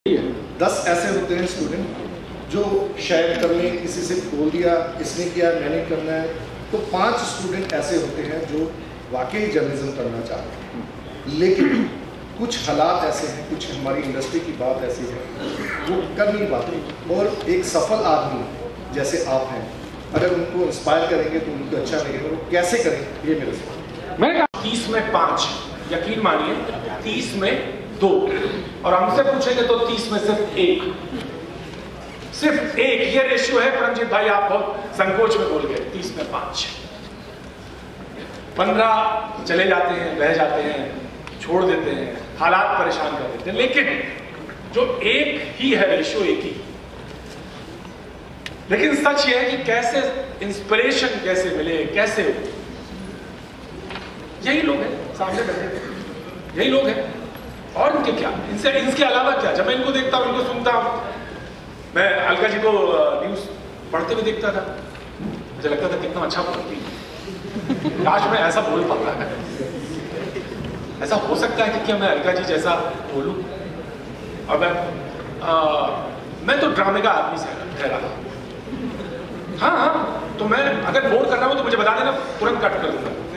10 ऐसे होते हैं स्टूडेंट जो शायद कर लें, किसी से बोल दिया, इसने किया मैंने करना है, तो 5 स्टूडेंट ऐसे होते हैं जो वाकई जर्नलिज्म करना चाहते हैं, लेकिन कुछ हालात ऐसे हैं, कुछ हमारी इंडस्ट्री की बात ऐसी है वो कर नहीं पाते। और एक सफल आदमी जैसे आप हैं, अगर उनको इंस्पायर करेंगे तो उनको अच्छा लगेगा। वो कैसे करें, ये मेरे से मैंने कहा 30 में 5, यकीन मानिए 30 में 2, और हमसे पूछेंगे तो 30 में सिर्फ 1, सिर्फ 1 ये रेशियो है। परमजीत भाई आप बहुत संकोच में बोल गए, 30 में 5। 15 चले जाते हैं, रह जाते हैं, छोड़ देते हैं, हालात परेशान कर देते हैं, लेकिन जो 1 ही है रेशियो, 1 ही। लेकिन सच ये है कि कैसे इंस्पिरेशन कैसे मिले, कैसे यही लोग हैं सामने बैठे, यही लोग हैं। और इनके क्या, इनके अलावा क्या? जब मैं इनको देखता हूं, इनको सुनता हूं, मैं अलका जी को न्यूज पढ़ते हुए देखता था, मुझे लगता था कितना अच्छा पढ़ती है, काश मैं ऐसा बोल पाता है। ऐसा हो सकता है कि क्या मैं अलका जी जैसा बोलूं? और मैं तो ड्रामे का आदमी से ठहरा। हाँ, तो मैं अगर बोर कर रहा हूं तो मुझे बता देना, तुरंत कट कर दूंगा।